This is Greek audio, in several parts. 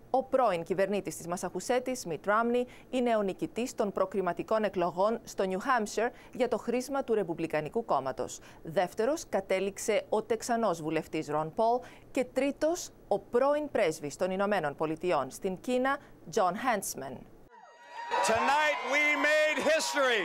Ο πρώην κυβερνήτης της Μασαχουσέτης, Μιτ Ρόμνι, είναι ο νικητής των προκριματικών εκλογών στο Νιου Χάμσιρ για το χρήσμα του Ρεπουμπλικανικού κόμματος. Δεύτερος κατέληξε ο Τεξανός βουλευτής Ρον Πολ και τρίτος ο πρώην πρέσβης των Ηνωμένων Πολιτειών στην Κίνα, Τζον Χέντσμαν. Tonight we made history.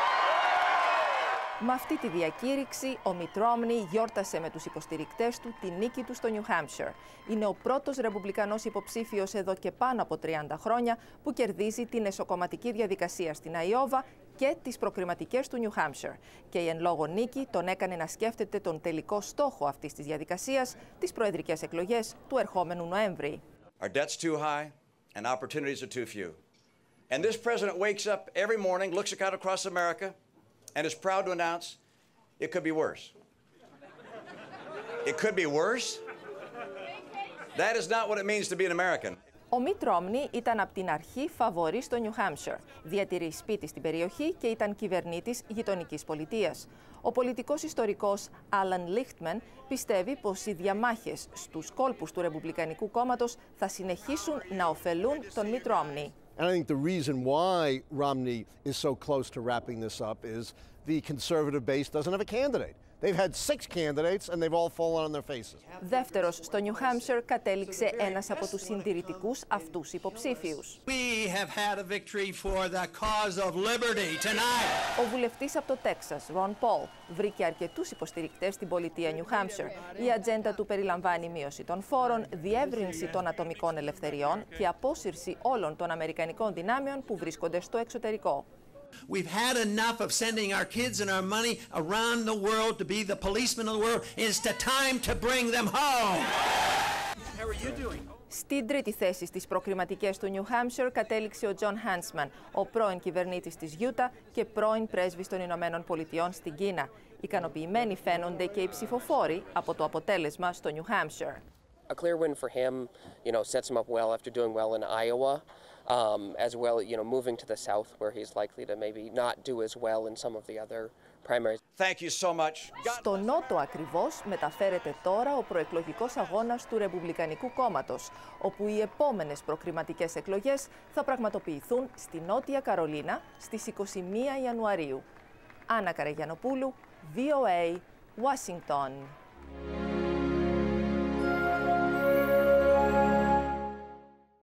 Με αυτή τη διακήρυξη, ο Μιτ Ρόμνι γιόρτασε με τους υποστηρικτές του τη νίκη του στο Νιου Χάμσιρ. Είναι ο πρώτος ρεπουμπλικανός υποψήφιος εδώ και πάνω από 30 χρόνια που κερδίζει την εσωκομματική διαδικασία στην Αϊόβα και τις προκριματικές του Νιου Χάμσιρ. Και η εν λόγω νίκη τον έκανε να σκέφτεται τον τελικό στόχο αυτής της διαδικασίας, τις προεδρικές εκλογές του ερχόμενου Νοέμβρη. Our debt's too high and opportunities are too few. And this president wakes up every morning, looks out across America, and is proud to announce it could be worse. It could be worse? That is not what it means to be an American. Ο Μιτ Ρόμνι ήταν από την αρχή φαβορί στο Νιου Χάμσιρ. Διατηρεί σπίτι στην περιοχή και ήταν κυβερνήτης γειτονικής πολιτείας. Ο πολιτικός ιστορικός Άλαν Λίχτμαν πιστεύει πως οι διαμάχες στους κόλπους του Ρεπουμπλικανικού κόμματος θα συνεχίσουν να ωφελούν τον Μιτ Ρόμνι. And I think the reason why Romney is so close to wrapping this up is the conservative base doesn't have a candidate. They've had 6 candidates and they've all fallen on their faces. Δεύτερος στο Νιου Χάμσιρ κατέληξε ένας από τους συντηρητικούς αυτούς υποψήφιους. We have had a victory for the cause of liberty tonight. Ο βουλευτής από το Τέξας, Ρον Πολ, βρήκε αρκετούς υποστηρικτές στην πολιτεία Νιου Χάμσιρ. Η ατζέντα του περιλαμβάνει μείωση των φόρων, διεύρυνση των ατομικών ελευθεριών και απόσυρση όλων των αμερικανικών δυνάμεων που βρίσκονται στο εξωτερικό. We've had enough of sending our kids and our money around the world to be the policemen of the world. It's the time to bring them home. How are you doing? Στην τρίτη θέση στις προκριματικές του Νιου Χάμσιρ κατέληξε ο Τζον Χέντσμαν, ο πρώην κυβερνήτης της Γιούτα και πρώην πρέσβης των Ηνωμένων Πολιτειών στην Κίνα. Ικανοποιημένοι φαίνονται και οι ψηφοφόροι από το αποτέλεσμα στο Νιου Χάμσιρ. A clear win for him, sets him up well after doing well in Iowa, as well, moving to the south where he's likely to maybe not do as well in some of the other primaries. Thank you so much. Στο νότο ακριβώς μεταφέρεται τώρα ο προεκλογικός αγώνας του Ρεπουμπλικανικού κόμματος, όπου οι επόμενες προκριματικές εκλογές θα πραγματοποιηθούν στη Νότια Καρολίνα στις 21 Ιανουαρίου. Άννα Καραγιανοπούλου, VOA, Washington.